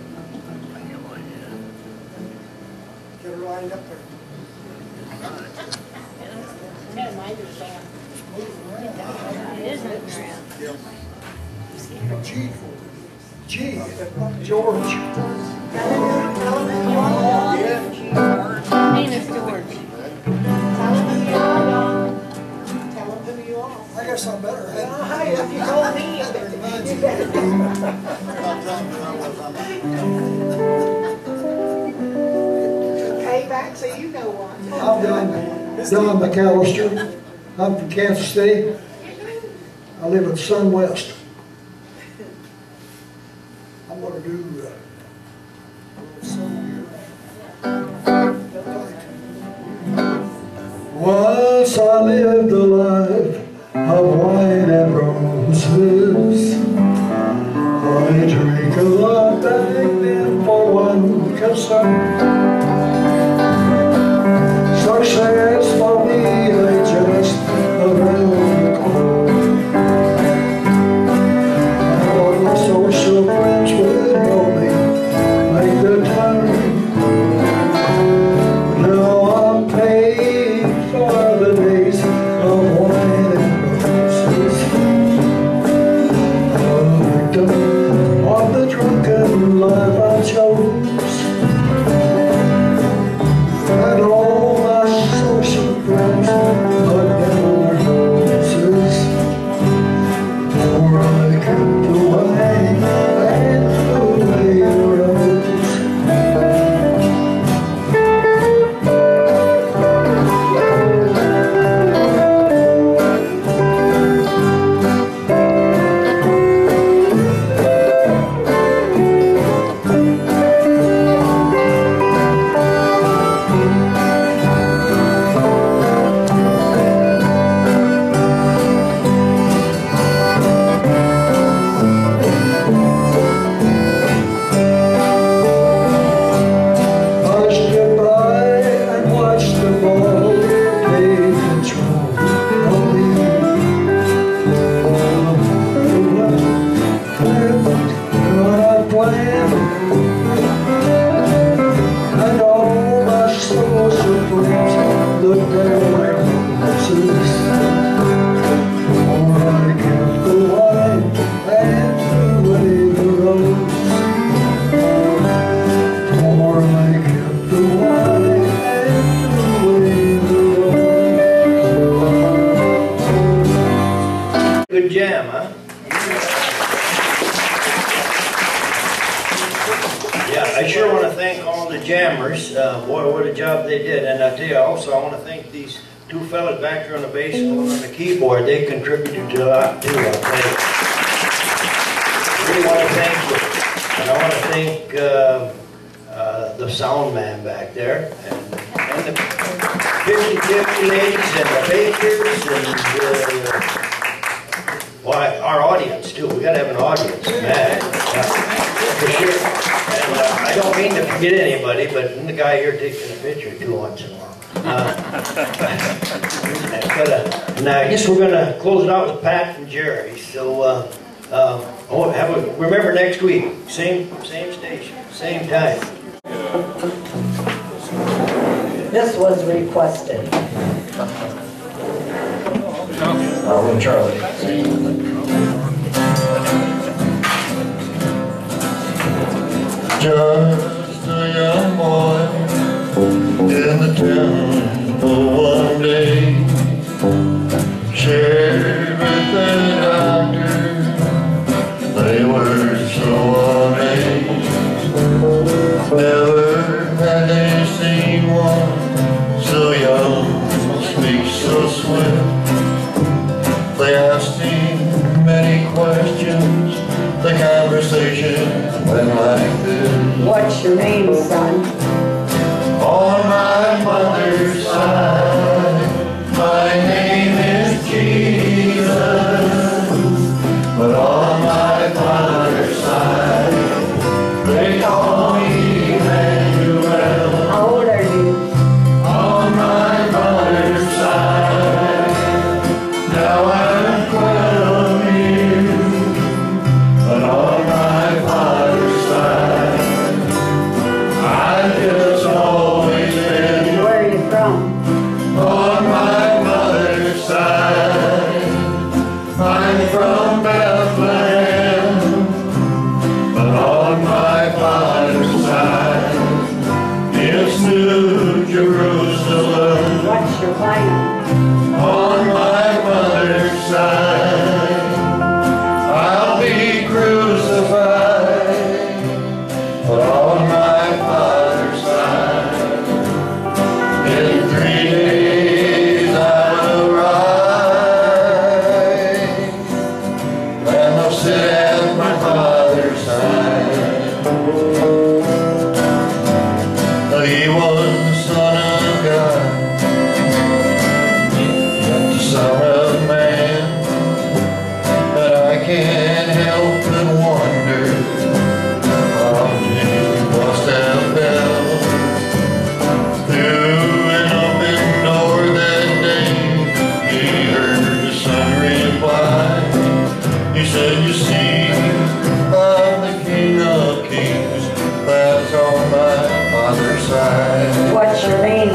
G: Get her lined up there. G. George.
D: Name is George.
G: I guess I'm better.
D: Hi, if you told me, you better. Payback, so you know what.
L: I'm Don McAllister. I'm from Kansas City. I live in Sun West. I'm going to do a song here. Once I lived a life of wine and roses. I drank a lot back then for one concern. Success for me lay just around the corner. All my social friends would help me make the turn. Now I'm paid for the days of wine and roses. A victim of the drunken life I chose. And all my social friends are down their noses. For I kept the wine and the way the rose.
A: Good jam, huh? Yeah, I sure want to thank all the jammers. Boy, what a job they did. And I tell you also, I want to thank these two fellas back there on the bass and one on the keyboard. They contributed to a lot too, I'll tell you. I really want to thank you. And I want to thank the sound man back there. And the 50-50 ladies and the bakers and why, our audience too. We got to have an audience, man. For sure. And I don't mean to forget anybody, but the guy here taking a picture too once in a while. And I guess we're going to close it out with Pat and Jerry. So remember next week, same station, same time.
B: This was requested.
H: When Charlie.
I: Just a young boy in the temple one day, shared with the doctor. They were so amazed. Never had they seen one so young, speak so swift. They asked him many questions. The conversation went
B: your name, son?
I: On my mother's side, my name is Jesus. But on my father's side, they call me Emmanuel.
B: How old are you?
I: On my mother's side, now I'm 12 years. But on my father's side, I just always been.
B: Where are you from?
I: On my mother's side, I'm from Bethlehem. But on my father's side, it's New Jerusalem.
B: What's your final?
I: On my mother's side, I'll be crucified. But on my father's side, in 3 days I'll rise, and I'll sit at my father's side. But he was the Son of God, the Son of Man, but I can't help but wonder how Jesus must have felt through an open door that day. He heard the Son reply. He said, "You see, I'm the King of Kings. That's on my Father's side."
B: What's your name,